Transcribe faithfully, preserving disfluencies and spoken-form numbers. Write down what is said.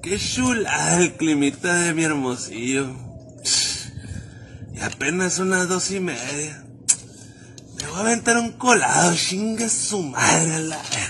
Qué chula el climita de mi Hermosillo. Y apenas unas dos y media. Me voy a aventar un colado, chinga su madre la...